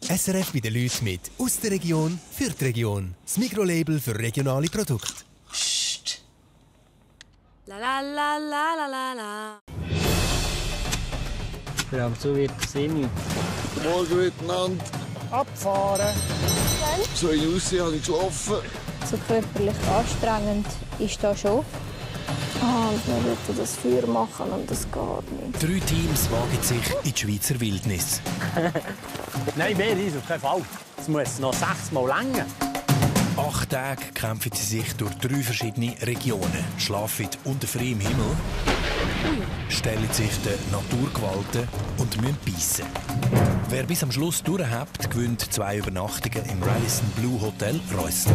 SRF bei den Leuten mit «Aus der Region für die Region». Das Mikrolabel für regionale Produkte. Psst. La la la la la la la. Ja, aber so wird es eh nicht. Morgen miteinander. Abfahren. So in Aussehen habe ich geschlafen. So körperlich anstrengend ist das schon. Und wir wollten das Feuer machen und das geht nicht. 3 Teams wagen sich in die Schweizer Wildnis. Nein, mehr ist auf keinen Fall. Es muss noch 6 Mal länger. 8 Tage kämpfen sie sich durch 3 verschiedene Regionen, schlafen unter freiem Himmel, stellen sich den Naturgewalten und müssen beißen. Wer bis am Schluss durchhebt, gewinnt 2 Übernachtungen im Radisson Blu Hotel Reussen.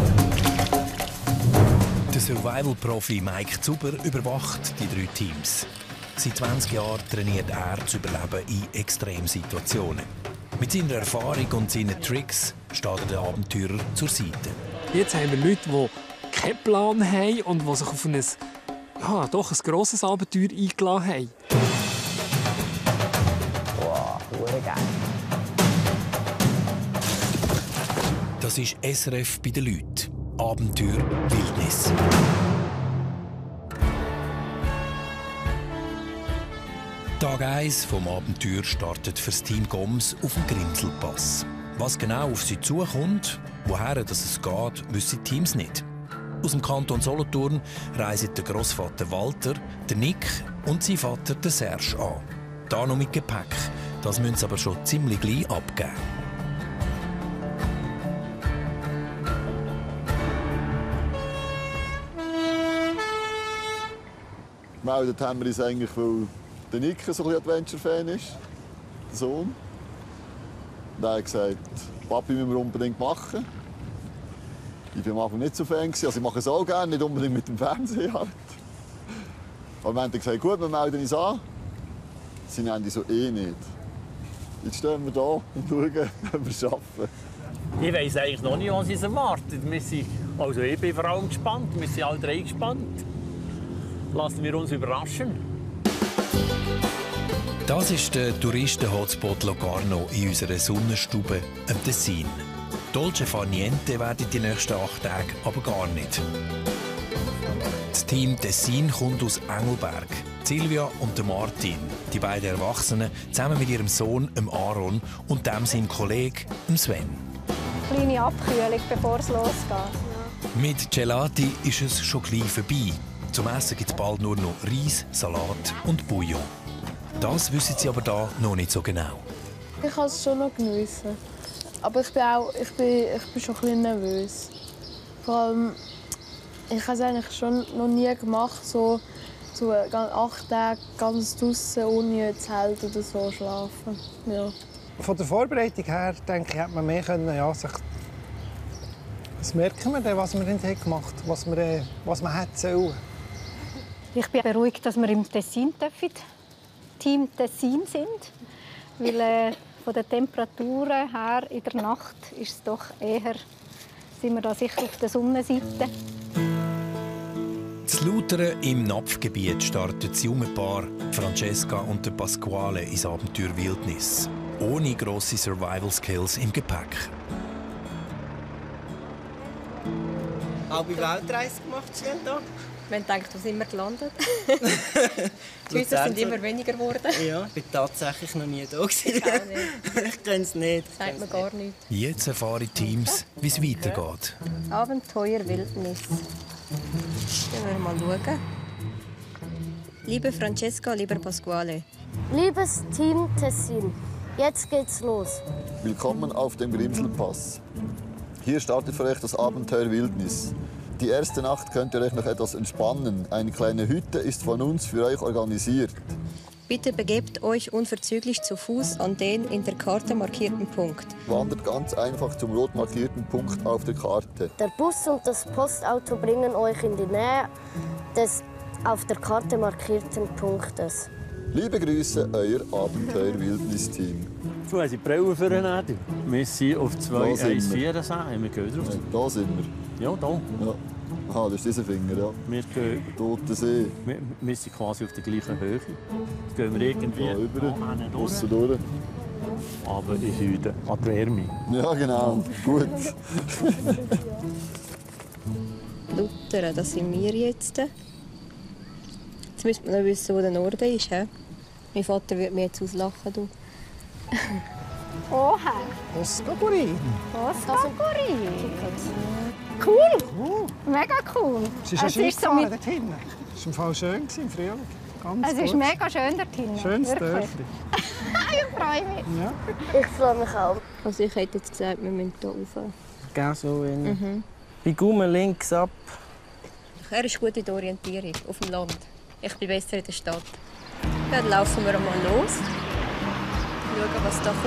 Der Survival-Profi Mike Zuber überwacht die 3 Teams. Seit 20 Jahren trainiert er zu überleben in Extremsituationen. Mit seiner Erfahrung und seinen Tricks steht er den Abenteurern zur Seite. Jetzt haben wir Leute, die keinen Plan haben und die sich auf ein grosses Abenteuer eingeladen haben. Wow, geil. Das ist SRF bei den Leuten. Abenteuer Wildnis. Tag 1 vom Abenteuer startet für das Team Goms auf dem Grimselpass. Was genau auf sie zukommt, woher es geht, wissen die Teams nicht. Aus dem Kanton Solothurn reisen der Grossvater Walter, der Nick und sein Vater der Serge an. Da noch mit Gepäck. Das müssen sie aber schon ziemlich gleich abgeben. Gemeldet haben wir uns eigentlich, weil der Nick so ein Adventure-Fan ist, der Sohn. Und er hat gesagt, Papi müssen wir unbedingt machen. Ich war am Anfang nicht so Fan, also ich mache es auch gerne, nicht unbedingt mit dem Fernsehen halt. Aber wir haben dann gesagt, gut, wir melden uns an. Sie nennen die so eh nicht. Jetzt stehen wir da und schauen, ob wir es schaffen. Ich weiss eigentlich noch nicht, was uns erwartet. Ich bin vor allem gespannt. Wir sind alle 3 gespannt. Lassen wir uns überraschen. Das ist der Touristen-Hotspot Locarno in unserer Sonnenstube am Tessin. Dolce far niente werden die nächsten 8 Tage aber gar nicht. Das Team Tessin kommt aus Engelberg. Silvia und der Martin, die beiden Erwachsenen, zusammen mit ihrem Sohn Aaron und dem seinem Kollegen Sven. Kleine Abkühlung, bevor es losgeht. Mit Gelati ist es schon gleich vorbei. Zum Essen gibt es bald nur noch Reis, Salat und Bouillon. Das wissen sie aber da noch nicht so genau. Ich habe es schon noch genossen. Aber ich bin schon ein bisschen nervös. Vor allem, ich habe es eigentlich schon noch nie gemacht, so 8 Tage ganz draußen ohne Zelt oder so schlafen. Ja. Von der Vorbereitung her, denke ich, hätte man mehr können, was merken wir denn, was wir nicht gemacht haben, was man hätte sollen. Ich bin beruhigt, dass wir im Tessin dürfen. Team Tessin sind. Weil von den Temperaturen her in der Nacht ist es doch eher, sind wir da sicher auf der Sonnenseite. Das Lautern im Napfgebiet startet das junge Paar Francesca und der Pasquale ins Abenteuer Wildnis. Ohne grosse Survival-Skills im Gepäck. Halbe Weltreise gemacht, hier. Man denkt, wo sind wir gelandet? Die Häuser sind immer weniger geworden. Ja, ich war tatsächlich noch nie da. Ich kenne es nicht. Das sagt man gar nicht. Jetzt erfahren Teams, wie es weitergeht. Abenteuer Wildnis. Dann wir mal schauen. Liebe Francesca, lieber Pasquale. Liebes Team Tessin, jetzt geht's los. Willkommen auf dem Grimselpass. Hier startet für euch das Abenteuer Wildnis. Die erste Nacht könnt ihr euch noch etwas entspannen. Eine kleine Hütte ist von uns für euch organisiert. Bitte begebt euch unverzüglich zu Fuß an den in der Karte markierten Punkt. Wandert ganz einfach zum rot markierten Punkt auf der Karte. Der Bus und das Postauto bringen euch in die Nähe des auf der Karte markierten Punktes. Liebe Grüße, euer Abenteuer Wildnis-Team. Du hast die Brille vornehmen. Wir sind auf 214. Wir gehen drauf. Da sind wir. Ja, da. Ja. Aha, das ist dieser Finger, ja. Wir gehen... Tote See. Wir sind quasi auf der gleichen Höhe. Jetzt gehen wir irgendwie da über, aussen durch. Aber in Süden, an die Wärme. Ja, genau. Gut. Luther, das sind wir jetzt. Jetzt müsste man noch wissen, wo der Norden ist. He? Mein Vater würde mich jetzt auslachen. Du. Oha! Oscapurin. Oscapurin. Cool! Mega cool! Es ist ein Skifahren dort hinten. Es war im Fall schön im Frühling. Es ist mega schön dort hinten. Schönes Dörfli. Ich freue mich. Ja. Ich freue mich auch. Also ich hätte jetzt gesagt, wir müssen hier rauf. Gell, so in. Bei Gaumen links ab. Er ist gut in der Orientierung, auf dem Land. Ich bin besser in der Stadt. Ja, dann laufen wir mal los. Schauen, was da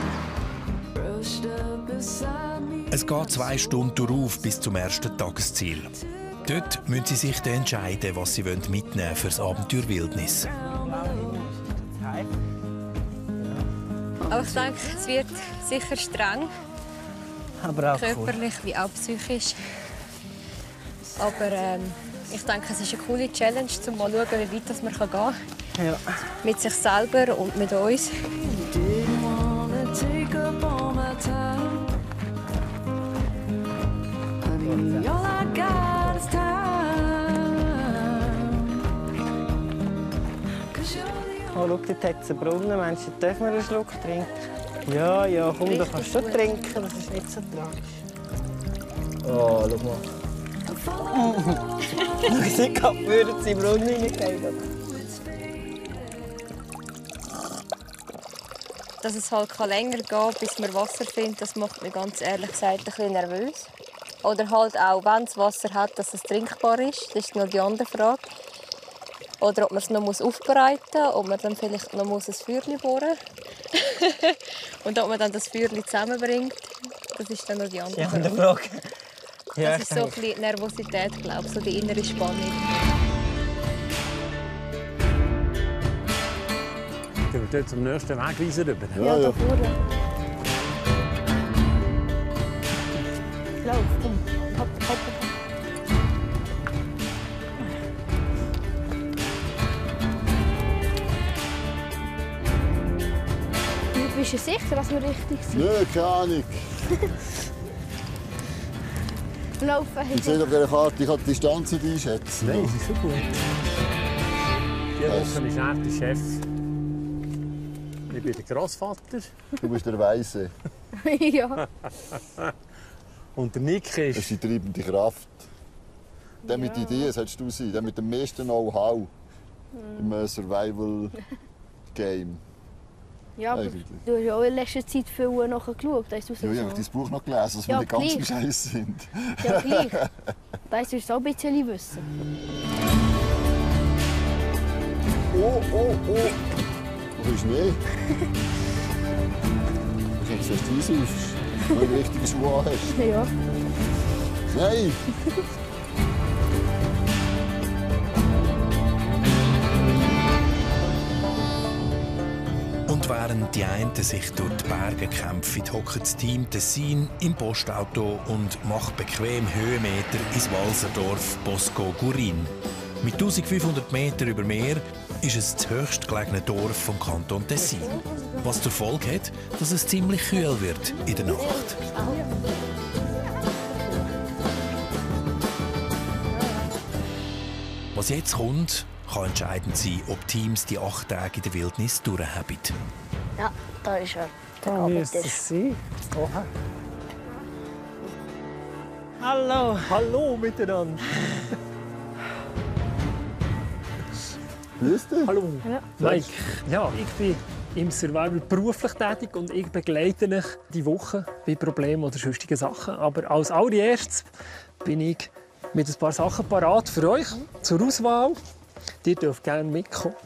kommt. Es geht 2 Stunden darauf bis zum ersten Tagesziel. Dort müssen sie sich dann entscheiden, was sie mitnehmen wollen für das Abenteuer Wildnis. Aber ich denke, es wird sicher streng. Aber auch körperlich wie auch psychisch. Aber ich denke, es ist eine coole Challenge, um mal zu schauen, wie weit man gehen kann. Ja. Mit sich selber und mit uns. Oh, schau, dort hat es einen Brunnen. Meinst du, dürfen wir einen Schluck trinken? Ja, ja, komm, du kannst schon trinken. Das ist nicht so tragisch. Oh, schau mal. Ich sehe gerade, würden sie in den Brunnen hineingehen. Dass es halt länger geht, bis man Wasser findet, das macht mich ganz ehrlich gesagt ein bisschen nervös. Oder halt auch, wenn es Wasser hat, dass es trinkbar ist. Das ist noch die andere Frage. Oder ob man es noch aufbereiten muss, ob man dann vielleicht noch ein Feuerchen bohren muss. Und ob man dann das Feuerchen zusammenbringt, das ist dann noch die andere Frage. Ja, das ist so ein bisschen Nervosität, glaube ich, so die innere Spannung. Gehen wir dort zum nächsten Wegweiser rüber? Ja, da vorne. Lauf, komm. Hopp, hopp, hopp. Bist du sicher, dass wir richtig sind? Nö, keine Ahnung. Laufen. Ich sehe auf dieser Karte, ich kann die Distanz nicht einschätzen. Nein, sie ist so gut. Hier oben ist er der Chef. Ich bin der Grossvater. Du bist der Weise. Ja. Und der Nick ist... Das ist die treibende Kraft. Der mit Ideen solltest du sein, der mit dem meisten Know-how im Survival-Game. Ja, aber du hast ja auch in letzter Zeit viel nachgeschaut. Ja, ich habe dein Buch noch gelesen, dass wir nicht ganz Scheiß sind. Ja, gleich. Da ist es auch ein bisschen wissen. Oh, oh, oh! Wo ist Schnee? Ich habe gesagt, wie du wenn du richtige Schuhe hast. Ja. Nein! Und während die einen sich durch die Berge kämpfen, hockt das Team Tessin im Postauto und macht bequem Höhenmeter ins Walserdorf Bosco Gurin. Mit 1500 Metern über Meer ist es das höchstgelegene Dorf vom Kanton Tessin. Was zur Folge hat, dass es ziemlich kühl wird in der Nacht. Was jetzt kommt, kann entscheidend sein, ob Teams die 8 Tage in der Wildnis durchhaben. Ja, da ist er. Da müsste es sein. Oha. Hallo. Hallo miteinander. Grüß dich. Hallo, Mike. Ja, ich bin im Survival beruflich tätig und ich begleite euch die Woche bei Problemen oder sonstigen Sachen. Aber als allererstes bin ich mit ein paar Sachen parat für euch zur Auswahl. Ihr dürft gerne mitkommen.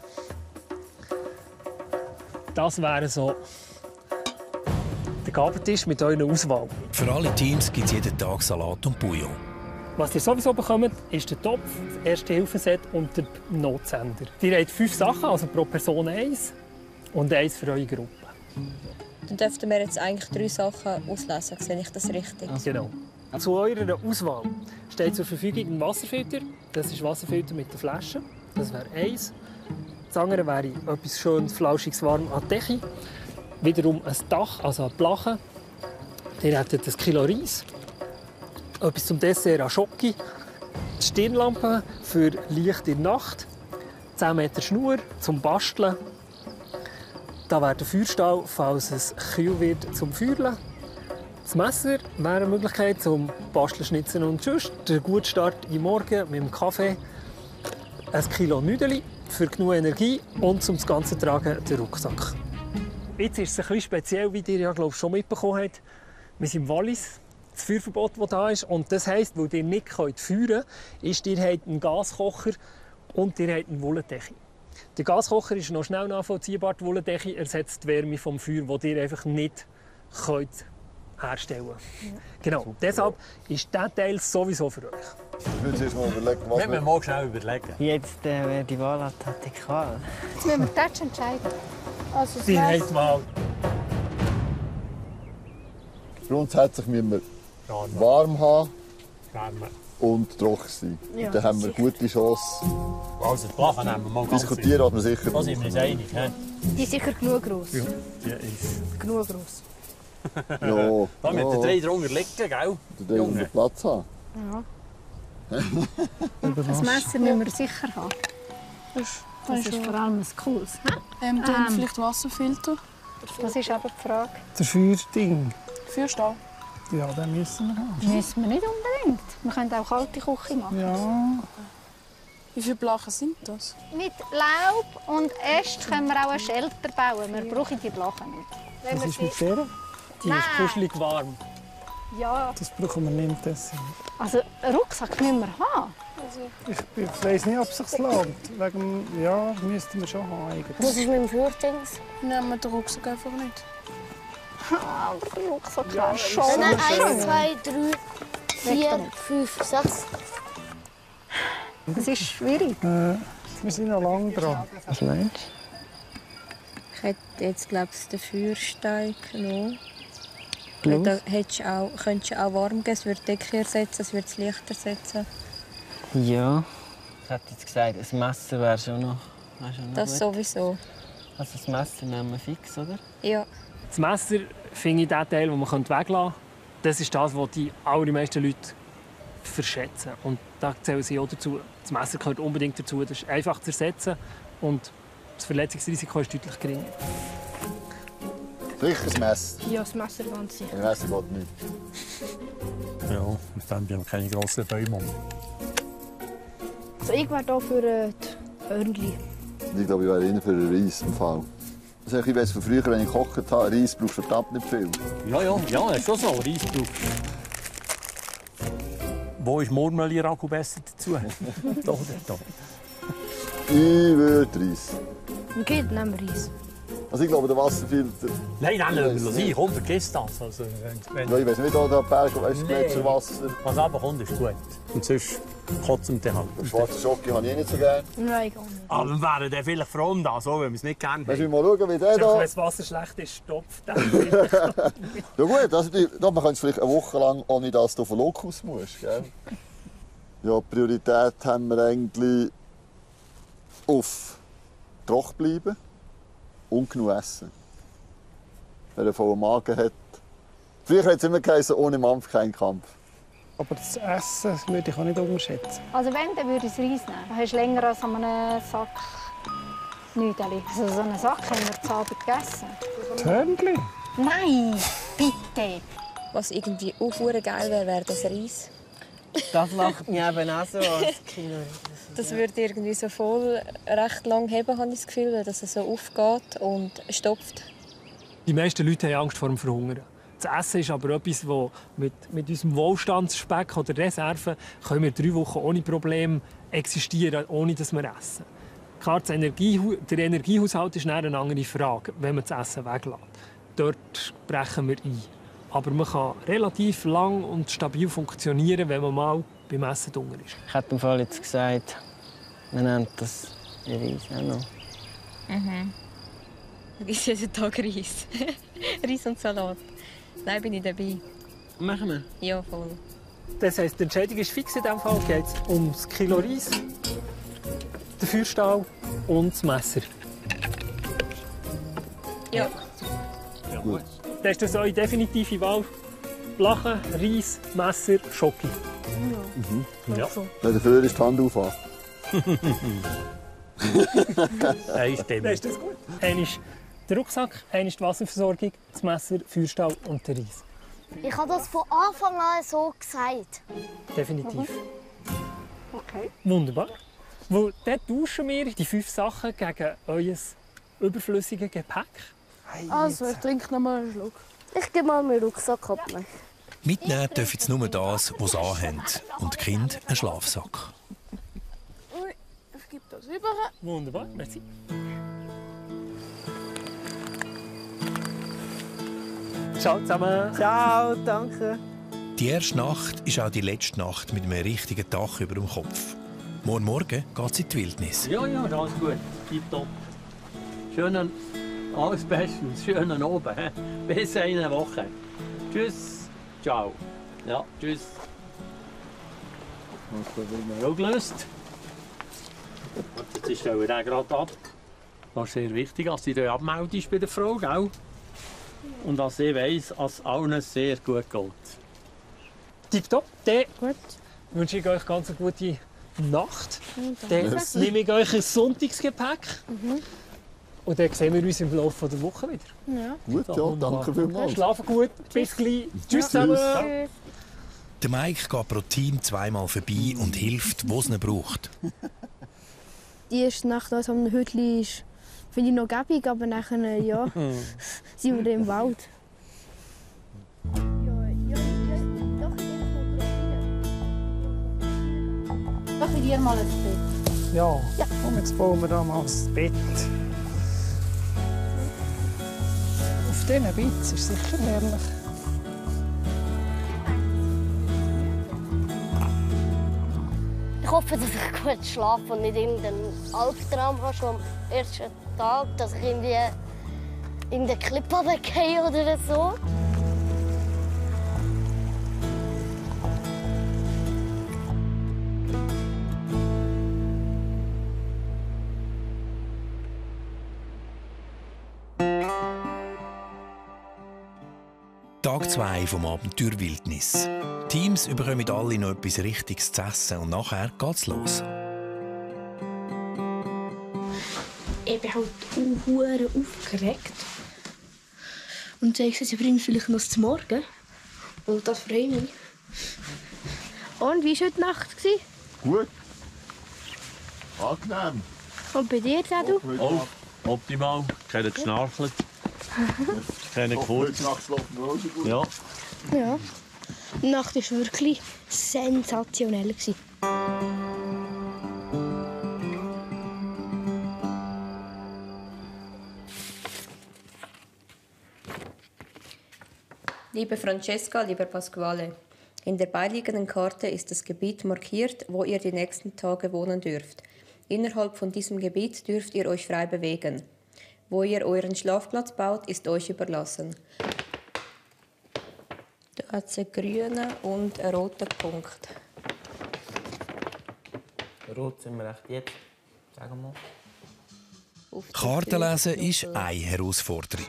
Das wäre so der Gabentisch mit eurer Auswahl. Für alle Teams gibt es jeden Tag Salat und Bouillon. Was ihr sowieso bekommt, ist der Topf, das Erste-Hilfe-Set und der Notsender. Ihr habt 5 Sachen, also pro Person 1 und 1 für eure Gruppe. Dann dürften wir jetzt eigentlich 3 Sachen auslesen. Sehe ich das richtig? Genau. Zu eurer Auswahl steht zur Verfügung ein Wasserfilter. Das ist Wasserfilter mit der Flasche. Das wäre 1. Das andere wäre etwas schön flauschiges warm an die Decke. wiederum ein Dach, also eine Blache. Ihr habt ein Kilo Reis, etwas zum Dessert an Schoki, die Stirnlampe für Licht in der Nacht, 10 Meter Schnur zum Basteln. Da wäre der Feuerstall, falls es kühl wird, zum Feuern. Das Messer wäre eine Möglichkeit zum Basteln, Schnitzen und sonst. Der gute Start im Morgen mit dem Kaffee. 1 Kilo Nüdeli für genug Energie und zum das Ganze tragen den Rucksack. Jetzt ist es ein bisschen speziell, wie ihr ja glaube ich, schon mitbekommen habt. Wir sind im Wallis, das Feuerverbot, das da ist. Und das heisst, weil ihr nicht feuern könnt, ist, ihr habt einen Gaskocher und ihr habt eine Wollendecke. Der Gaskocher ist noch schnell nachvollziehbar. Die Wollendecke ersetzt die Wärme vom Feuer, die ihr einfach nicht herstellen könnt. Ja. Genau, super. Deshalb ist dieser Teil sowieso für euch. Ich will erst mal überlegen, was wir mal schnell überlegen. Jetzt wäre die Wahl radikal. Jetzt müssen wir das entscheiden. Also Sie heißt mal. Grundsätzlich müssen wir warm haben und trocken sein. Ja, dann haben wir eine gute Chance. Also die Blache nehmen wir mal ganz diskutieren, ob wir sicher... Da sind wir uns einig. Die ist sicher genug gross. Ja, die ist... Genug gross. Ja. Da mit den 3 drunter liegen, gell? Da müssen wir Platz haben. Ja. Das Messer müssen wir sicher haben. Das ist vor allem ein cooles. Vielleicht Wasserfilter. Das ist aber die Frage. Der Feuerding. Feuerstall. Ja, den müssen wir haben. Müssen wir nicht unbedingt. Wir können auch kalte Küche machen. Ja. Wie viele Blachen sind das? Mit Laub und Ästen können wir auch einen Shelter bauen. Wir brauchen die Blachen nicht. Was ist mit der? Die ist kuschelig warm. Ja. Das brauchen wir nicht im Tessin. Also einen Rucksack müssen wir haben. Ich weiss nicht, ob es sich lohnt. Wegen, ja, müssten wir schon haben. Eigentlich. Was ist mit dem Feuerdings? Nehmen wir den Rucksack einfach nicht. Aber der Rucksack wäre schon. Dann 1, 2, 3, 4, 5, 6. Das ist schwierig. Wir sind noch lange dran. Was meinst du? Ich hätte jetzt, glaube ich, den Feuerstein genommen. Plus? Da könntest du auch warm geben, es würde die Decke ersetzen, es würde das Licht ersetzen. Ja. Ich hätte jetzt gesagt, ein Messer wäre schon noch Das gut. sowieso. Also das Messer nehmen wir fix, oder? Ja. Das Messer finde ich den Teil, den man weglassen könnte. Das ist das, was die allermeisten Leute verschätzen. Und da zählen sie auch dazu. Das Messer gehört unbedingt dazu. Das ist einfach zu ersetzen und das Verletzungsrisiko ist deutlich geringer. Sicher das Messer. Ja, das Messer ganz sicher. Das Messer geht nicht. Ja, und dann haben wir keine grossen Bäume. Also ich wäre hier für die Hörnchen. Ich glaube, ich wäre eher für den Reis im Fall. Also ich weiss von früher, wenn ich gekocht habe, Reis brauchst du verdammt nicht viel. Ja, ist schon so. Reis brauchst. Wo ist Murmeli-Ragu besser dazu? Doch, doch. Ich würde Reis. Okay, dann nehmen wir Reis. Also ich glaube, der Wasserfilter... Nein, lass sein. Komm, vergiss das. Also, Ja, ich weiss nicht, ob der Berg, weißt du, Gletscherwasser... Was runterkommt, ist gut. Und sonst kotzen wir halt. Schwarze Schoki habe ich nicht so gerne. Nein, gar nicht. Aber wir wären dann vielleicht froh um das, auch wenn wir es nicht gerne Willst du haben. mal schauen, wie der Wenn da... das Wasser schlecht ist, stopft das. Ja gut, also, man kann es vielleicht eine Woche lang, ohne dass du auf den Lokus musst. Gell? Ja, Priorität haben wir eigentlich auf trocken bleiben und genug essen. Wer einen vollen Magen hat. Früher hat es immer geheißen, ohne Mampf kein Kampf. Aber das Essen das würde ich auch nicht unterschätzen. Also wenn, dann würde ich das Reis nehmen. Dann hast du länger als an einem Sack Nüdeli. Also so einen Sack haben wir zu Abend gegessen. Die Hörnchen? Nein, bitte. Was irgendwie auch verdammt geil wäre, wäre das Reis. Das macht mich eben auch so als Kino. Das würde irgendwie so voll recht lang heben, habe ich das Gefühl, weil das so aufgeht und stopft. Die meisten Leute haben Angst vor dem Verhungern. Das Essen ist aber etwas, das mit unserem Wohlstandsspeck oder Reserven können wir 3 Wochen ohne Probleme existieren, ohne dass wir essen. Klar, der Energiehaushalt ist eine andere Frage, wenn man das Essen weglässt. Dort brechen wir ein. Aber man kann relativ lang und stabil funktionieren, wenn man mal beim Essen Hunger ist. Ich hätte im Fall jetzt gesagt, man nennt das Reis auch noch. Ich esse jeden Tag Reis. Reis und Salat. Nein, bin ich dabei. Machen wir. Ja, voll. Das heisst, die Entscheidung ist fix in diesem Fall. Es geht um das Kilo Reis, den Feuerstahl und das Messer. Ja. gut. Das ist das eure definitive Wahl. Lachen, Reis, Messer, Schoki. Ja. Dafür ist die Hand auf. Einstimmig. Das ist das gut. Einer ist der Rucksack, einer ist die Wasserversorgung, das Messer, Feuerstall und der Reis. Ich habe das von Anfang an so gesagt. Definitiv. Okay. Wunderbar. Weil dort tauschen wir die 5 Sachen gegen euer überflüssiges Gepäck. Also, ich trinke noch mal einen Schluck. Ich gebe mal meinen Rucksack ab. Mitnehmen dürfen jetzt nur das, was sie anhaben. Und die Kinder einen Schlafsack. Ich gebe das über. Wunderbar, merci. Ciao zusammen. Ciao, danke. Die erste Nacht ist auch die letzte Nacht mit einem richtigen Dach über dem Kopf. Morgen geht es in die Wildnis. Ja, alles gut. Tipptopp. Schönen, alles bestens. Schönen Abend. He? Bis in einer Woche. Tschüss. Ciao. Ja, tschüss. Das haben wir auch gelöst. Jetzt stellen wir den gerade ab. Das ist sehr wichtig, dass du dich abmeldest bei der Frau, gell? Und dass ich weiss, dass es allen sehr gut geht. Tipptopp. Dann Gut. wünsche ich euch ganz eine gute Nacht. Dann nehme ich euch ein Sonntagsgepäck. Und dann sehen wir uns im Laufe der Woche wieder. Ja. Gut, ja, danke vielmals. Schlafen gut. Bis gleich. Tschüss zusammen. Der Mike geht pro Team 2-mal vorbei und hilft, wo es ihn braucht. Die erste Nacht also am Hütli ist, finde ich noch gäbig, aber nachher, ja, sind wir dann im Wald. Mach ich dir mal ein Bett. Ja, komm, jetzt bauen wir da mal das Bett. Auf diesen Bett ist sicher herrlich. Ich hoffe, dass ich gut schlafe und nicht irgendeinen Albtraum habe, schon am ersten Tag, dass ich irgendwie in den Klippe runtergehe oder so. Tag 2 vom Abenteuer Wildnis. Teams bekommen alle noch etwas Richtiges zu essen und nachher geht's los. Ich bin halt auch aufgeregt. Und sie bringen vielleicht noch zum Morgen. Und das freut mich. Und wie war heute Nacht? Gut. Angenehm. Und bei dir, Sadu? Oh, optimal. Keiner geschnarchelt. Keiner gefurzt. Ja. Ja. Die Nacht war wirklich sensationell. Liebe Francesca, lieber Pasquale, in der beiliegenden Karte ist das Gebiet markiert, wo ihr die nächsten Tage wohnen dürft. Innerhalb von diesem Gebiet dürft ihr euch frei bewegen. Wo ihr euren Schlafplatz baut, ist euch überlassen. Da hat es einen grünen und einen roten Punkt. Rot sind wir echt jetzt. Sagen wir mal. Karten lesen ist eine Herausforderung.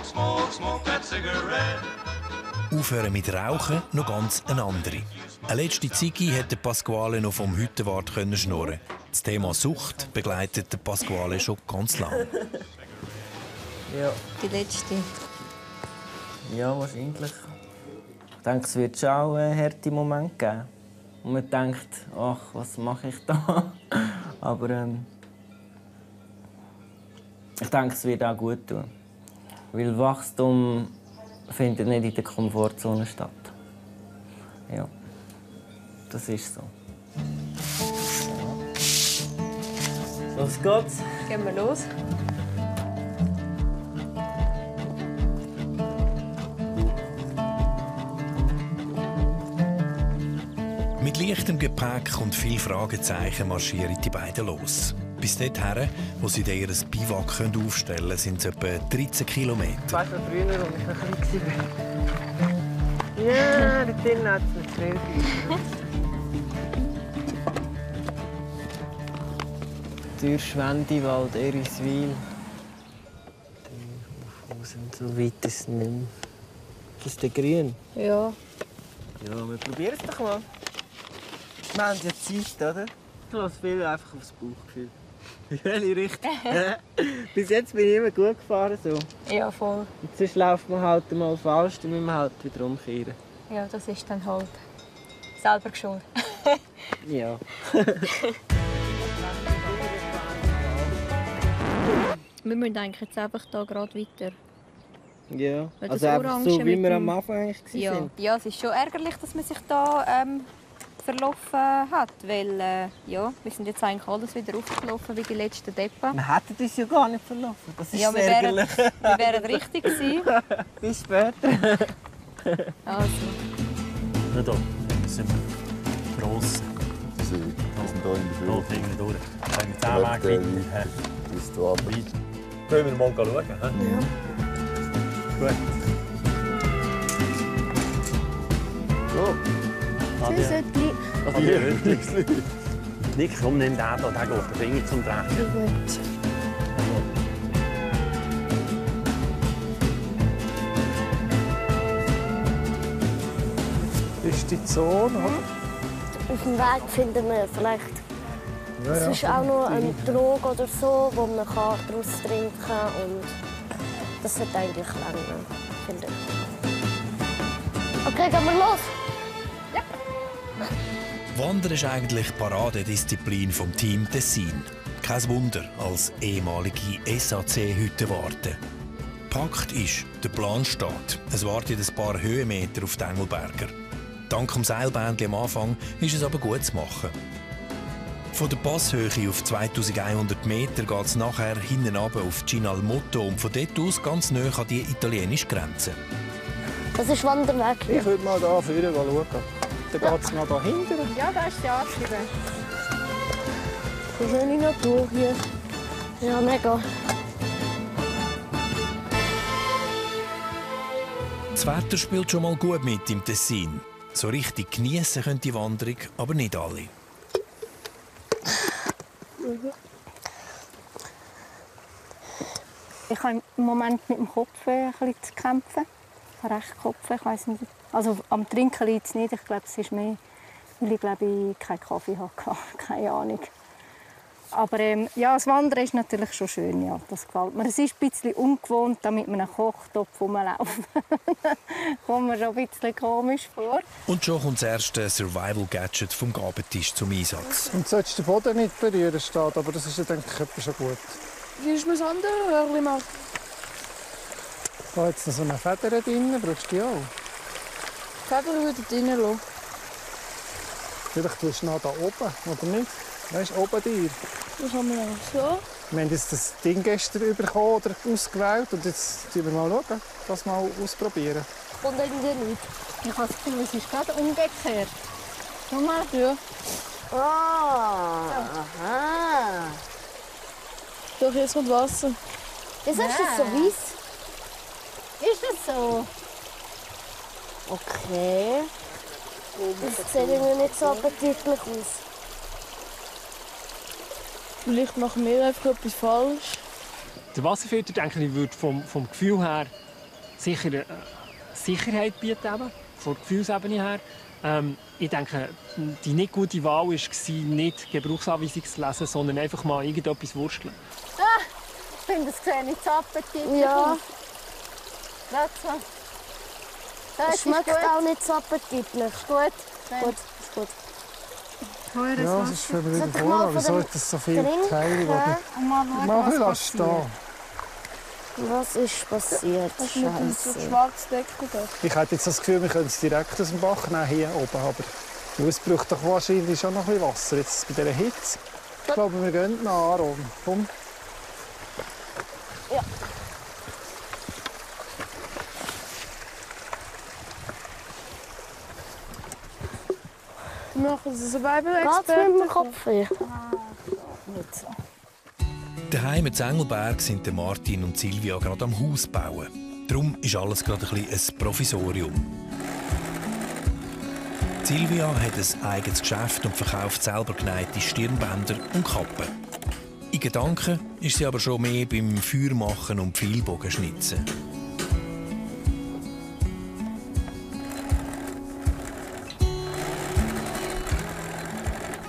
Aufhören mit Rauchen noch ganz eine andere. Eine letzte Ziege hätte Pasquale noch vom Hüttenwart schnurren. Das Thema Sucht begleitet Pasquale schon ganz lange. Ja. Die letzte. Ja, wahrscheinlich. Ich denke, es wird schon auch einen harten Moment geben. Und man denkt, ach, was mache ich da? Aber ich denke, es wird auch gut tun. Weil Wachstum findet nicht in der Komfortzone statt. Ja, das ist so. Los geht's. Gehen wir los. Mit leichtem Gepäck und viel Fragezeichen marschieren die beiden los. Bis dorthin, wo sie ihr Biwak aufstellen können, sind es etwa 13 Kilometer. Weißt du, früher, als ich noch klein war? Ja, dort drinnen hat es nicht viel. Durch Schwendewald, Eriswil. 3000. So weit ist es nicht mehr. Das ist der grün. Ja. Ja, wir probieren es doch mal. Wir haben ja Zeit, oder? Ich lasse viel einfach aufs Bauchgefühl. In welche Richtung? Bis jetzt bin ich immer gut gefahren. So. Ja, voll. Und sonst läuft man halt mal falsch, dann müssen wir halt wieder umkehren. Ja, das ist dann halt selber geschuld. Ja. Wir müssen eigentlich jetzt einfach hier gerade weiter. Ja, Weil also das einfach Orange so, wie mit wir dem- am Anfang eigentlich waren. Ja, es ist schon ärgerlich, dass man sich da verlaufen hat, weil ja, wir sind jetzt eigentlich alles wieder aufgelaufen wie die letzten Deppen. Wir hätten uns ja gar nicht verlaufen. Das ist Ja, wir ärgerlich. wären richtig gewesen. Bis später. Also. Na da, sind wir gross. Wir sind hier in der Dort Führung. hinten durch. Da haben wir 10 Wege weiter. Bis du ab. Können wir mal schauen? Ja. Gut. So. Tschüss, Ötli. Adieu. Nick, komm, nimm den da, der geht den Finger zum Drehen. Gut. Das ist die Zone, oder? Auf dem Weg finden wir vielleicht sonst auch noch einen Drog oder so, wo man daraus trinken kann. Und das wird eigentlich lange, finde ich. Okay, gehen wir los. Wandern ist eigentlich die Paradedisziplin vom Team Tessin. Kein Wunder, als ehemalige SAC-Hütte warten. Pakt ist, der Plan steht. Es warten ein paar Höhenmeter auf die Engelberger. Dank dem Seilbändchen am Anfang ist es aber gut zu machen. Von der Passhöhe auf 2100 Meter geht es nachher hinten runter auf Cinalmotto und von dort aus ganz nahe an die italienische Grenze. Das ist Wanderweg. Ich würde mal hier vorne schauen. Dann geht es noch da hinten. Ja, da ist die Anschreibe. So schöne Natur hier. Ja, mega. Das Wetter spielt schon mal gut mit im Tessin. So richtig geniessen können die Wanderung aber nicht alle. Ich habe im Moment mit dem Kopf ein bisschen zu kämpfen. Ich habe recht Kopf, ich weiss nicht. Also am Trinken liegt es nicht. Ich glaube, es ist mehr, weil ich glaube, keinen Kaffee hatte. Keine Ahnung. Aber ja, das Wandern ist natürlich schon schön. Ja. Das gefällt mir. Es ist ein bisschen ungewohnt, da mit einem Kochtopf rumlaufen. Kommt mir schon ein bisschen komisch vor. Und schon kommt das erste Survival-Gadget vom Gabentisch zum Einsatz. Und solltest den Boden nicht berühren, steht, aber das ist ja, denke ich, etwa schon gut. Willst du mir das andere Röhrchen machen? Da hat jetzt noch so eine Feder drin, brauchst du die auch. Feder würde drinnen lassen. Vielleicht tust du noch da oben, oder nicht? Weißt du, oben dir. Das haben wir auch so. Wir haben jetzt das Ding gestern bekommen oder ausgewählt und jetzt schauen wir mal schauen, das mal ausprobieren. Und irgendwie nicht. Ich habe das Gefühl, es ist gerade umgekehrt. Schau mal. Ja. Aha. Doch jetzt mit Wasser. Wieso ist das so weiss? Ist das so? Okay. Das sieht irgendwie nicht so appetitlich aus. Vielleicht machen wir einfach etwas falsch. Der Wasserfilter, denke ich, würde vom Gefühl her sicher Sicherheit bieten, eben, von der Gefühlsebene her. Ich denke, die nicht gute Wahl war, nicht Gebrauchsanweisung zu lesen, sondern einfach mal irgendetwas wursteln. Ah, ich finde, das sieht nicht so appetitlich Ja. aus. Gerade so. Das Es schmeckt auch nicht so appetitlich. gut. Gut, ist gut. Ja, das ist für mich Soll wieder ich vor, mal aber von so dem hat das so viele trinken? Teile. Die... Und mal schauen, Mach was lass passiert. stehen. Was ist passiert? Das mit dem so Scheiße. schwarzen Deckel da. Ich hätte jetzt das Gefühl, wir können es direkt aus dem Bach nehmen, hier oben. Aber es braucht doch wahrscheinlich schon noch ein bisschen Wasser jetzt bei dieser Hitze. Ich glaube, wir gehen nach Aaron. Komm. Ja. Wir machen es so Geht's mit dem Survival-Experten. Kopfweh? Nicht so. Daheim in Engelberg sind Martin und Silvia gerade am Haus bauen. Darum ist alles gerade ein bisschen ein Provisorium. Silvia hat ein eigenes Geschäft und verkauft selber genähte Stirnbänder und Kappen. In Gedanken ist sie aber schon mehr beim Feuermachen und Pfeilbogenschnitzen.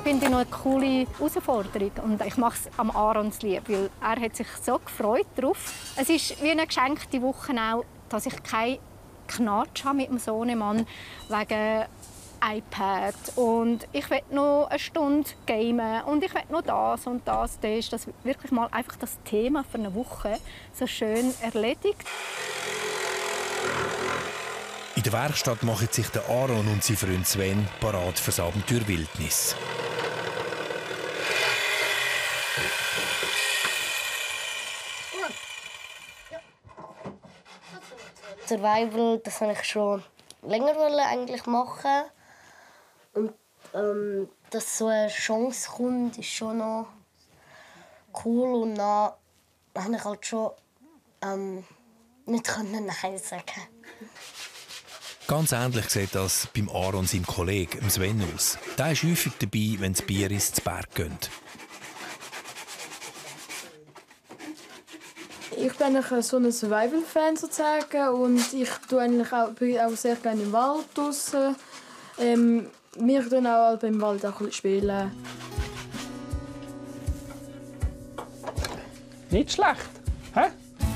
finde ich noch eine coole Herausforderung. Und ich mache es am Aarons lieb, weil er hat sich so gefreut darauf. Es ist wie eine geschenkte Woche auch, dass ich keinen Knatsch habe mit dem Sohnemann wegen iPad. Und ich will noch eine Stunde gamen und ich will noch das und das. Das ist das wirklich mal einfach das Thema für eine Woche so schön erledigt. In der Werkstatt machen sich der Aaron und sein Freund Sven parat fürs Abenteuer Wildnis. Survival, das wollte ich schon länger eigentlich machen. Und dass so eine Chance kommt, ist schon noch cool. Und dann konnte ich halt schon nicht Nein sagen. Ganz ähnlich sieht das beim Aaron seinem Kollegen Sven aus. Der ist häufig dabei, wenn das Bier ins Berg geht. Ich bin eigentlich so ein Survival-Fan sozusagen und ich bin auch sehr gerne im Wald draussen. Wir spielen auch im Wald auch ein bisschen spielen. Nicht schlecht. Hä?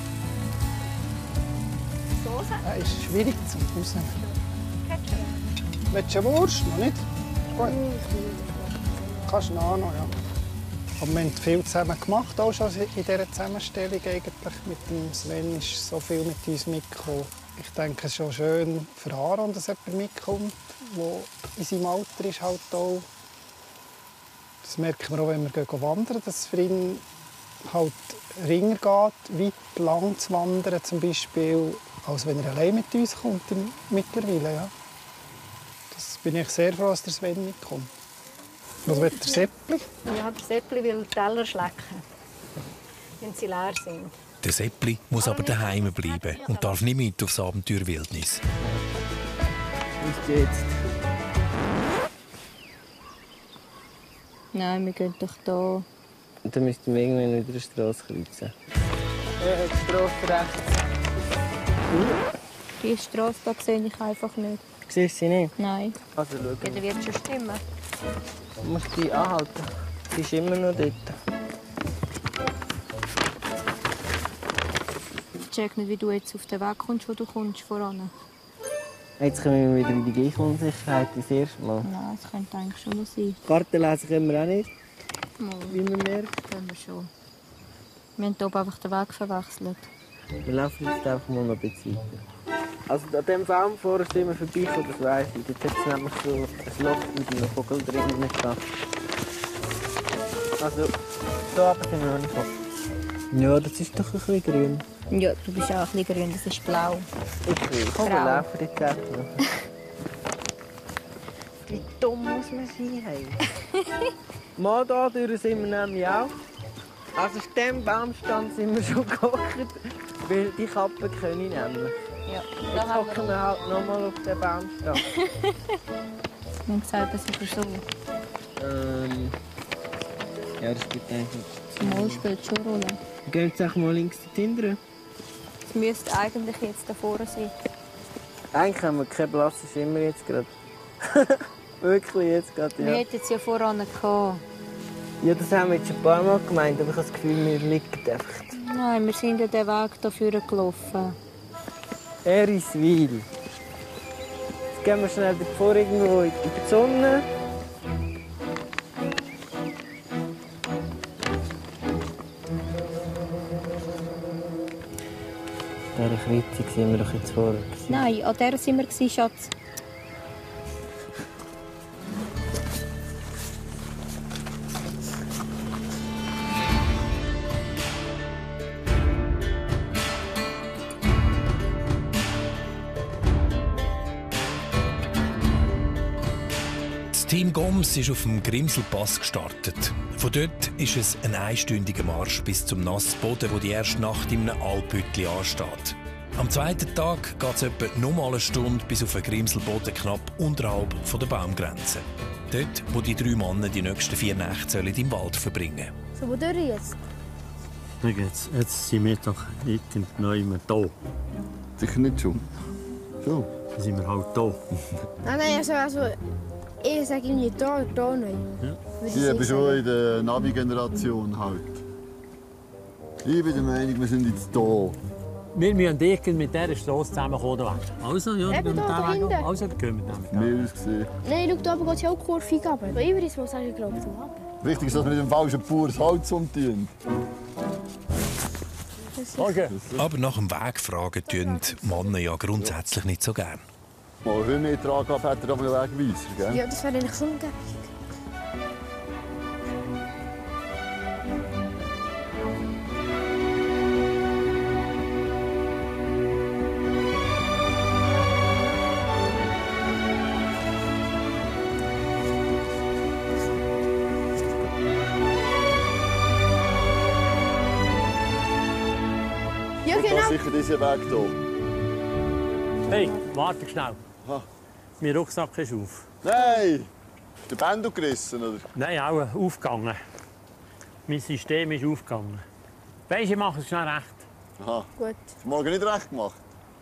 Ja, ist schwierig zum Rausnehmen. Willst du eine Wurst? Noch nicht? Gut. Kannst du noch, ja. Aber wir haben viel zusammen gemacht, auch schon in dieser Zusammenstellung eigentlich. Mit dem Sven ist so viel mit uns mitgekommen. Ich denke, es ist schon schön für Aaron, dass jemand mitkommt, der in seinem Alter ist halt auch. Das merken wir auch, wenn wir wandern, dass es für ihn halt ringer geht, weit lang zu wandern zum Beispiel, als wenn er allein mit uns kommt mittlerweile. Ja. Das bin ich sehr froh, dass der Sven mitkommt. Was will der Seppli? Ja, der Seppli will Teller schlecken, wenn sie leer sind. Der Seppli muss aber daheim bleiben und darf nicht mit aufs Abenteuer Wildnis. Was jetzt? Nein, wir gehen doch hier. Und dann müssten wir irgendwann wieder die Straße kreuzen. Die Straße rechts. Die Straße da sehe ich einfach nicht. Siehst du sie nicht? Nein. Also schau. Ja, dann wird es schon stimmen. Du musst die anhalten. Sie ist immer noch dort. Ich check nicht, wie du jetzt auf den Weg kommst, wo du kommst, voran. Jetzt kommen wir wieder in die gleiche Unsicherheit wie das erste Mal. Nein, das könnte eigentlich schon noch sein. Karten lesen können wir auch nicht, Mal. wie man merkt. Können wir schon. Wir haben hier oben einfach den Weg verwechselt. Wir laufen jetzt einfach mal noch ein bisschen weiter. Also an dem Baum vorher sind wir vorbeigekommen, das weiss ich. Dort hat es nämlich so ein Loch mit einem Vogel drin gehabt. Also, da sind wir noch nicht gekommen. Ja, das ist doch ein bisschen grün. Ja, du bist auch ein bisschen grün, das ist blau. Ich will. Komm, wir laufen jetzt einfach noch. Wie dumm muss man sein, hey? Mal da durch sind wir nämlich auch. Also auf diesem Baumstand sind wir schon gehockt, weil die Kappe können ich nämlich. Ja, jetzt hocken wir halt nochmal auf den Baumstand. Wir haben gesagt, das ist so. Ja, das spielt eigentlich nicht. Mal spielt schon Rolle. Wir gehen jetzt mal links dahinter. Es müsste eigentlich jetzt da vorne sein. Eigentlich haben wir keinen blassen Schimmer jetzt gerade. Wirklich jetzt gerade, ja. Wir hätten es ja voran gehabt. Ja, das haben wir jetzt schon ein paar Mal gemeint, aber ich habe das Gefühl, wir liegen einfach. Nein, wir sind ja den Weg dafür gelaufen. Eriswil. Jetzt gehen wir schnell davor irgendwo in die Sonne. An dieser Kreuzung sind wir doch jetzt vorher. Nein, an der sind wir, Schatz. Das Team Goms ist auf dem Grimselpass gestartet. Von dort ist es ein einstündiger Marsch bis zum Nassboden, wo die erste Nacht in einem Alphütli ansteht. Am zweiten Tag geht es etwa noch mal eine Stunde bis auf den Grimselboden knapp unterhalb der Baumgrenze. Dort, wo die 3 Männer die nächsten 4 Nächte im Wald verbringen So, wo durch jetzt? Jetzt sind wir doch irgendwann da. Sicher nicht schon. Schon? Dann sind wir halt da. Nein, also ich sage irgendwie da nicht. Ja. Ich bin schon in der Navi-Generation halt. Ich bin der Meinung, wir sind jetzt hier. Wir müssen dicht mit dieser Straße zusammenkommen. Also, ja, Eben da hinten. Also, dann gehen wir damit. Mir ausgesehen. Nein, schau, da oben geht es ja auch kurvig runter. Aber ich muss sagen, glaube ich, zum Runter. Wichtig ist, dass wir nicht dem falschen pures Holz umtun. Okay. Aber nach dem Weg fragen tun Männer ja grundsätzlich nicht so gern. Mal viel mehr Trag gehabt, hat er aber einen Wegweiser, gell? Ja, das wäre eigentlich schon geil. Ja, Das ist genau. sicher dieser Weg hier. Hey, warte schnell. Aha. Mein Rucksack ist auf. Nein! Ist der Bändel gerissen, oder? Nein, auch aufgegangen. Mein System ist aufgegangen. Weisst du, ich mache es schnell recht. Aha. Gut. Hast du morgen nicht recht gemacht?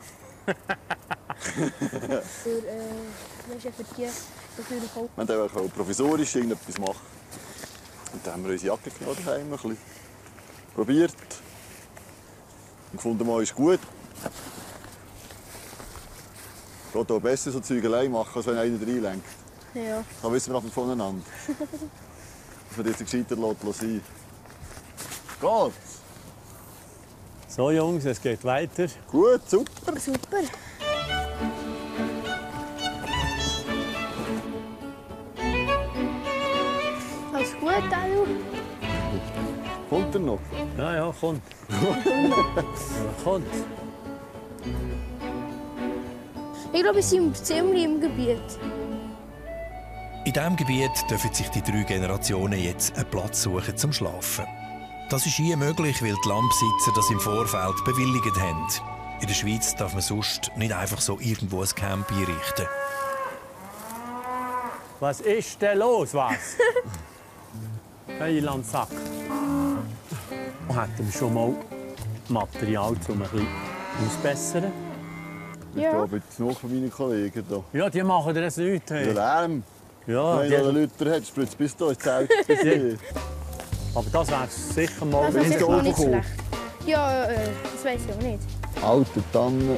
Für die natürlich auch. Wir wollten auch provisorisch irgendetwas machen. Und dann haben wir unsere Jacke genommen daheim, ein bisschen probiert. Und gefunden, mal ist gut. Geht auch besser so Zeugelei machen, als wenn einer reinlenkt. Ja. Da wissen wir nachher voneinander. Dass man das gescheiter sein. Geht's? So, Jungs, es geht weiter. Gut, super. Super. Alles gut, Alu? Kommt er noch? Ja, ja, kommt. Kommt. Ich glaube, wir sind ziemlich im Gebiet. In diesem Gebiet dürfen sich die 3 Generationen jetzt einen Platz suchen zum Schlafen. Das ist hier möglich, weil die Landbesitzer das im Vorfeld bewilligt haben. In der Schweiz darf man sonst nicht einfach so irgendwo ein Camp einrichten. Was ist denn los, was? Hey, Landsack. Hätten wir schon mal Material, um ein bisschen auszubessern? Ich glaube, jetzt noch von meinen Kollegen hier. Ja, die machen dir das nicht. Hey. Der Lärm. Ja, Wenn du einen Lüter hast, spritzt bis hier ins Zelt. Aber das wäre sicher mal... Das ist sicher nicht schlecht. Ja, das weiß ich auch nicht. Alte Tanne.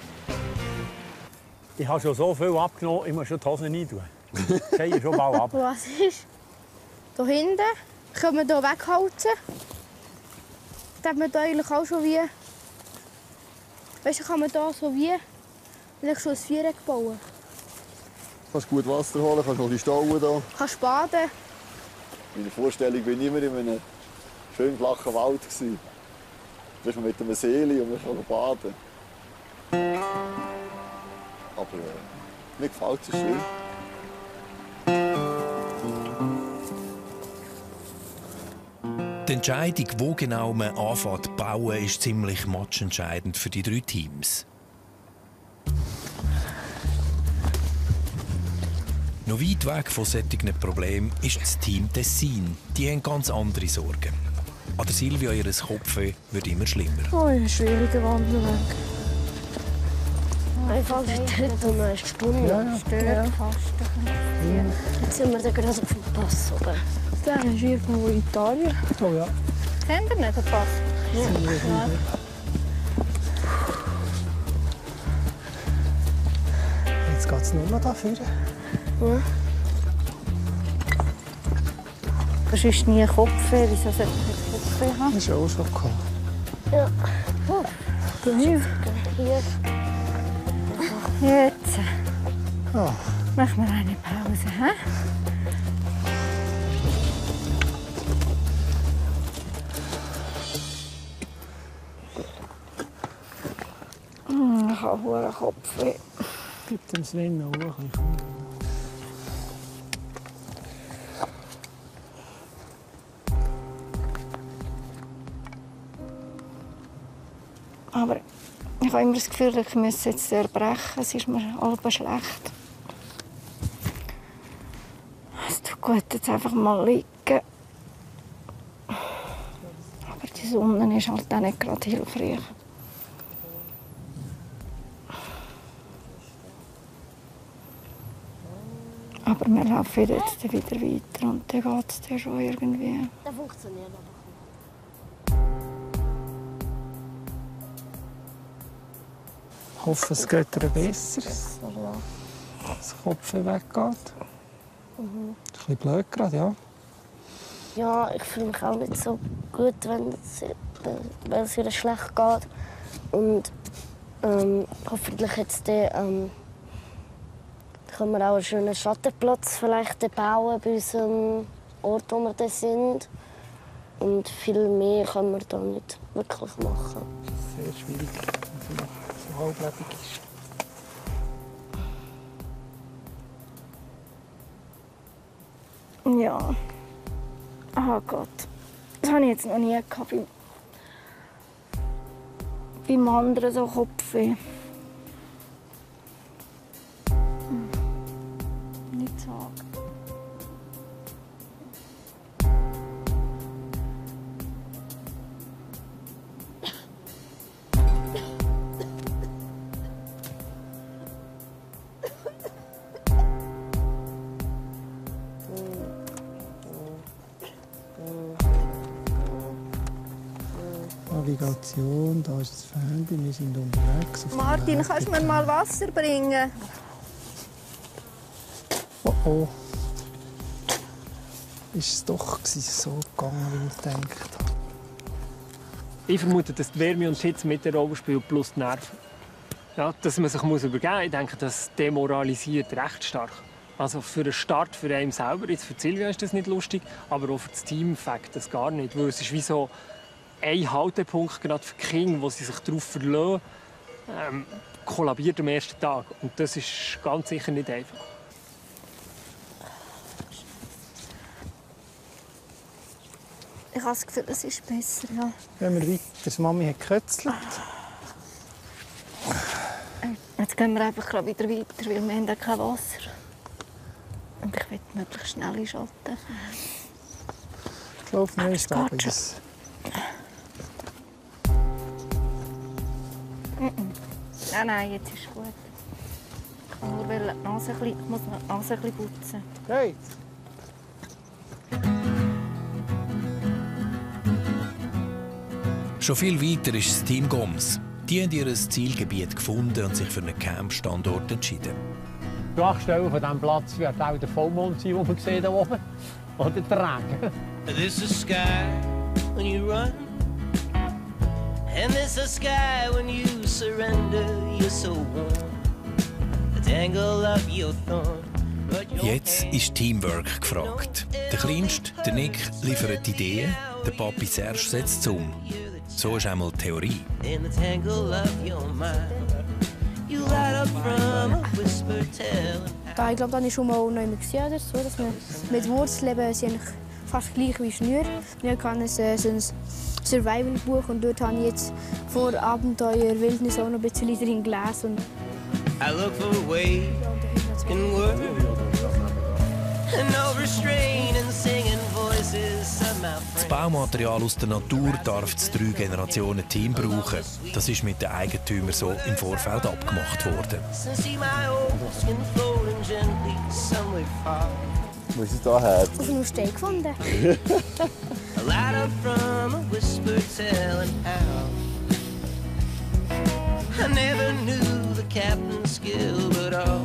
Ich habe schon so viel abgenommen, ich muss schon die Hose rein tun. Ich gehe schon bald ab. Was ist? Hier hinten können wir hier weghalten. Da hat man da eigentlich auch schon wie... Weißt du, kann man hier so wie... so ein Viereck bauen. Du kannst gut Wasser holen, kannst noch die Stauen hier. Kannst baden. In der Vorstellung bin ich immer in einem schönen flachen Wald. Da ist man mit einem Seeli und man kann baden. Aber mir gefällt es schön. Die Entscheidung, wo genau man anfängt zu bauen, ist ziemlich matchentscheidend für die 3 Teams. Noch weit weg von solchen Problemen ist das Team Tessin. Die haben ganz andere Sorgen. An der Silvia ihres Kopfweh wird immer schlimmer. Oh, ein schwieriger Wanderweg. Einfach dort um eine Stunde. Ja. Jetzt sind wir da gerade auf dem Pass oben. Der ist irgendwo in Italien. Oh ja. Kennt ihr nicht den Pass? Ja. Jetzt geht es nur noch da vorne. Ja. Das ist nie Kopfweh. Wieso sollte man Kopfweh haben? Das ist auch schon gekommen. Ja. Hier. Hier. Jetzt Oh. machen wir eine Pause. He? Ich habe einen Kopfweh. Gib dem Sven noch hoch. Aber ich habe immer das Gefühl, ich müsse jetzt erbrechen. Es ist mir alles schlecht. Es tut gut, jetzt einfach mal liegen. Aber die Sonne ist halt auch nicht gerade hilfreich. Aber wir laufen jetzt wieder weiter und dann geht es dann schon irgendwie. Das funktioniert aber. Ich hoffe, es geht dir besser, dass der Kopf weggeht. Mhm. Das ist ein bisschen blöd gerade, ja. Ja, ich fühle mich auch nicht so gut, wenn es wieder schlecht geht. Und hoffentlich jetzt können wir auch einen schönen Schattenplatz vielleicht bauen bei unserem Ort, wo wir da sind. Und viel mehr können wir da nicht wirklich machen. Das ist sehr schwierig, wenn es so halblebig ist. Ja. Oh Gott. Das habe ich jetzt noch nie gehabt. Beim anderen so Kopfweh. Nicht sagen. Navigation, da ist das Handy, wir sind unterwegs. Martin, kannst du mir mal Wasser bringen? Oh oh. Ist es doch so gegangen, wie ich gedacht habe. Ich vermute, dass die Wärme und die Hitze mit der Rolle spielen, plus die Nerven. Ja, dass man sich übergeben muss, ich denke, das demoralisiert recht stark. Also für den Start, für einen selber, jetzt für Silvia ist das nicht lustig, aber auch für das Team fängt das gar nicht. Weil es ist wie so ein Haltepunkt gerade für die Kinder, wo sie sich darauf verlassen, kollabiert am ersten Tag. Und das ist ganz sicher nicht einfach. Ich habe das Gefühl, es ist besser, ja. Gehen wir weiter. Die Mami hat gekötzelt. Jetzt gehen wir einfach wieder weiter, weil wir haben ja kein Wasser. Und ich will möglichst schnell in Schatten. Ich laufe mir erst ab. Nein, jetzt ist es gut. Ich muss nur die Nase ein bisschen putzen. Hey! Schon viel weiter ist das Team Goms. Die haben ihr Zielgebiet gefunden und sich für einen Campstandort entschieden. Die Schwachstelle von diesem Platz wird auch der Vollmond sein, den wir sehen hier oben. Oder der Regen. This is sky when you run. And this is sky when you surrender. You're so warm. The tangle of your thorn. Jetzt ist Teamwork gefragt. Der Kleinste, der Nick, liefert Ideen, der Papi Serge setzt es um. So ist einmal die Theorie. In the tangle of your mind. You light up from a whispered tale. Da, ich glaube, da war schon mal noch immer gesehen, oder so, dass man mit Wurzeln sind eigentlich fast gleich wie Schnür. Ich habe ein Survival-Buch und dort habe ich jetzt vor Abenteuer Wildnis auch noch ein bisschen drin gelesen. I look for ways can work. No restraint in singing voices somehow. Das Baumaterial aus der Natur darf das 3-Generationen-Team brauchen. Das ist mit den Eigentümern so im Vorfeld abgemacht worden. Wo ist es da her? Auf einem Stein gefunden. A light up from a whispered telling how. I never knew the captain's skill, but oh,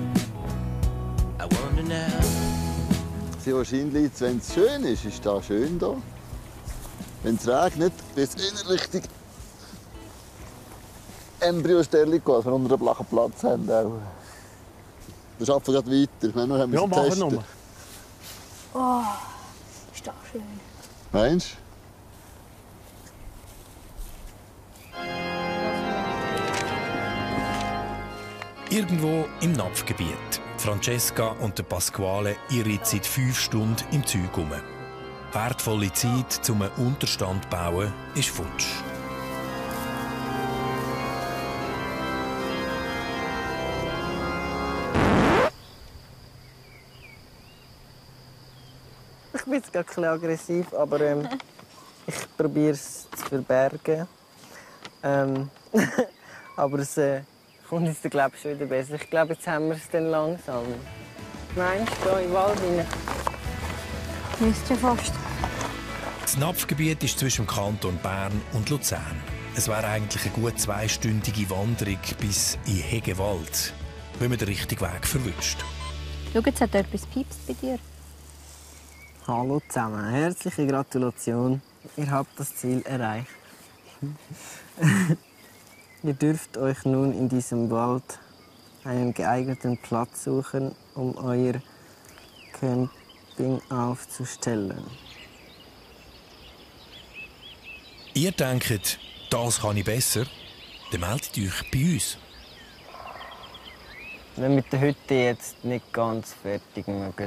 I wonder now. Sie wahrscheinlich, wenn es schön ist, ist da schön da. Wenn es regnet, wird es in Richtung Embryostellung gehen, dass wir unter einem flachen Platz haben. Wir arbeiten gerade weiter. Wenn haben wir es getestet. Oh, ist das schön. Meinst du? Irgendwo im Napfgebiet. Francesca und der Pasquale irren seit 5 Stunden im Zeug rum. Wertvolle Zeit, um einen Unterstand zu bauen, ist futsch. Ich bin jetzt gerade ein bisschen aggressiv, aber ich probiere es zu verbergen. Aber es kommt jetzt, glaube ich, schon wieder besser. Ich glaube, jetzt haben wir es dann langsam. Meinst du, hier im Wald rein? Müsste fast. Das Napfgebiet ist zwischen dem Kanton Bern und Luzern. Es wäre eigentlich eine gut 2-stündige Wanderung bis in Hegewald, wenn man den richtigen Weg verwünscht. Schau, jetzt hat etwas piepst bei dir. Hallo zusammen, herzliche Gratulation. Ihr habt das Ziel erreicht. Ihr dürft euch nun in diesem Wald einen geeigneten Platz suchen, um euer Camping aufzustellen. Ihr denkt, das kann ich besser? Dann meldet euch bei uns. Wenn wir mit der Hütte jetzt nicht ganz fertig mögen.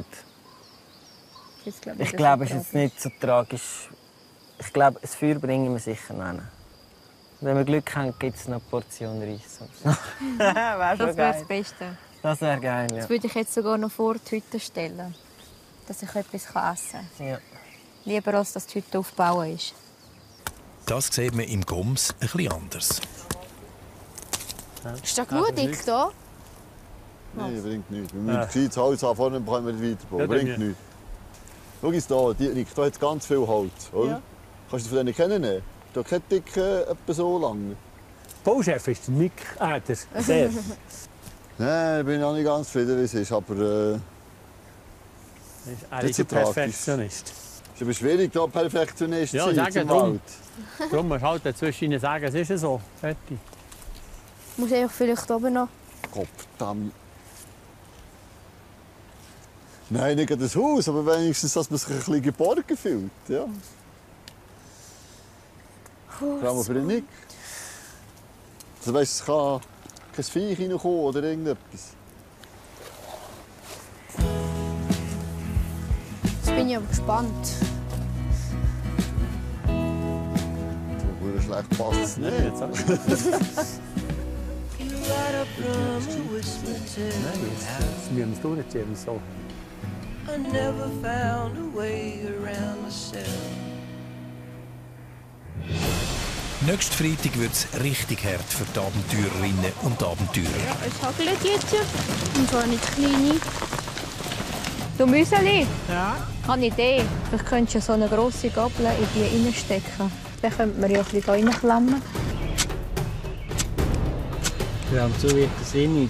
Ich glaube, es ist jetzt nicht so tragisch. Ich glaube, das Feuer bringen wir sicher noch hin. Wenn wir Glück haben, gibt es noch eine Portion Reis. Das wäre das Beste. Das wäre geil, ja. Das würde ich jetzt sogar noch vor die Hütte stellen, dass ich etwas essen kann. Ja. Lieber als dass die Hütte aufbauen ist. Das sieht man im Goms ein bisschen anders. Ist das genug dick da? Nein, bringt nichts. Wir müssen gescheites Holz haben, vorne können wir weiterbauen. Bringt nichts. Schau jetzt hier, hier liegt jetzt ganz viel Holz. Oder? Ja. Kannst du von denen kennennehmen? Da kein dicker, etwa so lang. Bauchef ist der Nick Äder. Sehr. Nein, ich bin auch nicht ganz zufrieden, wie es ist, aber... Er ist ein Perfektionist. Es ist aber schwierig, hier Perfektionist zu sein im Wald. Darum musst du halt dazwischen sagen, es ist so. Fertig. Muss ich vielleicht oben noch... Gottverdammt. Nein, nicht das Haus, aber wenigstens, dass man sich ein bisschen geborgen fühlt. Ja. Vor allem für den Nick. Also, weißt, es kann kein Viech reinkommen oder irgendetwas. Jetzt bin ich aber gespannt. So schlecht passt es nicht. Nein, das müssen wir durchziehen. So. I never found a way around myself. Nächsten Freitag wird es richtig hart für die Abenteurerinnen und Abenteurer. Ja, es hagelt jetzt. Und zwar nicht kleine. Du Müseli? Ja? Ich habe eine Idee. Vielleicht könntest du so eine grosse Gabel in die reinstecken. Dann könnte man ja ein bisschen reinklemmen. Ja, so wird es eh nicht.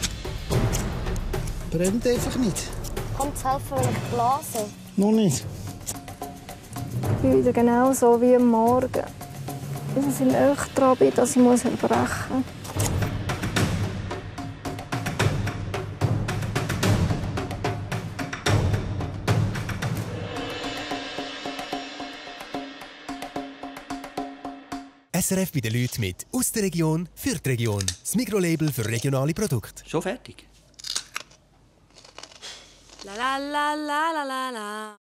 Brennt einfach nicht. Kommt es helfen, wenn ich blase? Noch nicht. Ich bin wieder genau so wie am Morgen. Dass ich näher dran bin, dass ich brechen muss. SRF bei den Leuten mit aus der Region für die Region. Das Mikrolabel für regionale Produkte. Schon fertig? La la la la la la.